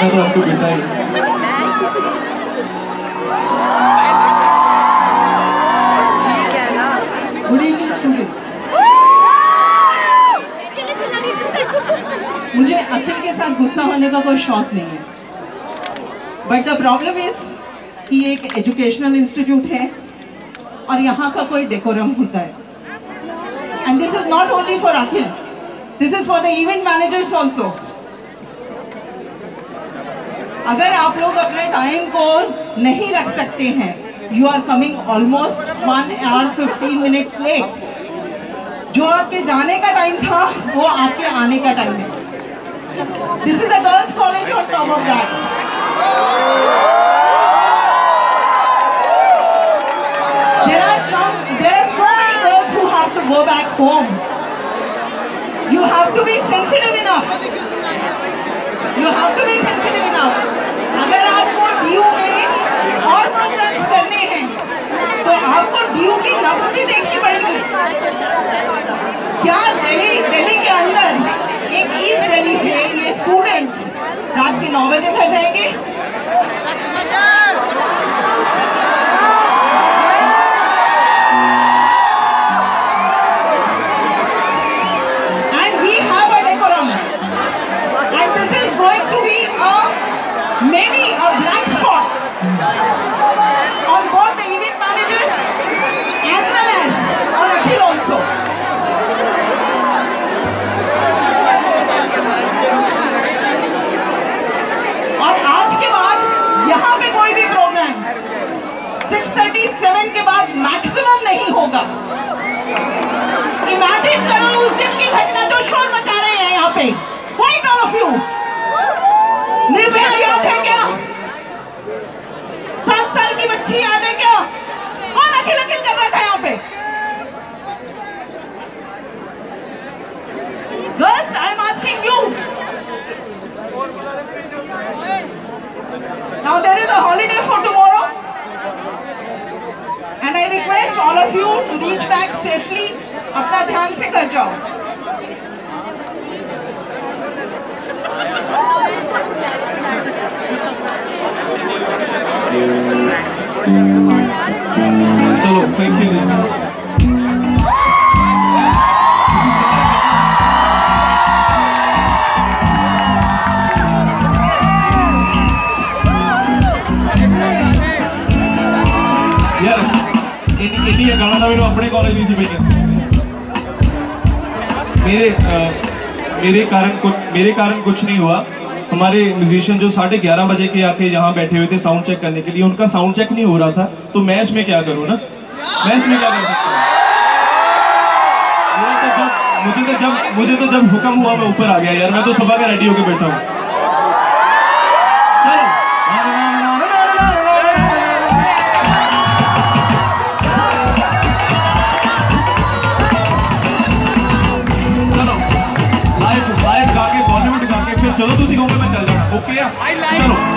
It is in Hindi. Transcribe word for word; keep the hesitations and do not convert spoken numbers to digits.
गाना तो आपको बेटा है। Good evening students. मुझे अखिल के साथ गुस्सा होने का कोई शौक नहीं है, बट द प्रॉब्लम इज कि एक एजुकेशनल इंस्टीट्यूट है और यहाँ का कोई डेकोरम होता है। And this is not only for Akhil, this is for the event managers also. अगर आप लोग अपने टाइम को नहीं रख सकते हैं, you are coming almost one hour fifteen minutes late. जो आपके जाने का टाइम था वो आपके आने का टाइम है। This is a girls college on top of that. There are some there are so many girls who have to go back home. You have to be sensitive enough, you have to be sensitive enough. अगर आपको ड्यू में और प्रोग्राम्स करने हैं तो आपको ड्यू की नब्ज भी देखनी पड़ेगी। क्या दिल्ली दिल्ली के अंदर एक ईस्ट दिल्ली से ये स्टूडेंट्स रात के नौ बजे घर जाएंगे? And we have a decorum and this is going to be a maybe a black spot on both the event managers as well as on Akhil also. और आज के बाद यहाँ पे कोई भी प्रोग्राम सिक्स थर्टी सेवन के बाद मैक्सिमम नहीं होगा। इमेजिन करो उस दिन की घटना जो शोर मचा रहे हैं यहाँ पे। Quite all of you. Nirbhaya याद है क्या? सात साल की बच्ची याद है क्या? कौन अखिल अखिल कर रहा था यहाँ पे? Girls, I am asking you. Now there is a holiday for tomorrow and I request all of you to reach back safely. अपना ध्यान से कर जाओ। चलो थैंक यू। यस इन्हीं ये गाना था मेरे अपने कॉलेज में से भैया। मेरे आ, मेरे कारण कुछ मेरे कारण कुछ नहीं हुआ। हमारे म्यूजिशियन जो साढ़े ग्यारह बजे के आके यहाँ बैठे हुए थे साउंड चेक करने के लिए, उनका साउंड चेक नहीं हो रहा था, तो मैं इसमें क्या करूँ ना, मैं इसमें क्या कर सकता हूँ। मुझे तो जब मुझे तो जब हुक्म हुआ मैं ऊपर आ गया यार। मैं तो सुबह का रेडी होके बैठा हूँ। चलो लाइव लाइव गा के बॉलीवुड गा के फिर चलो तुसी गाओगे मैं चल जाना। ओके चलो।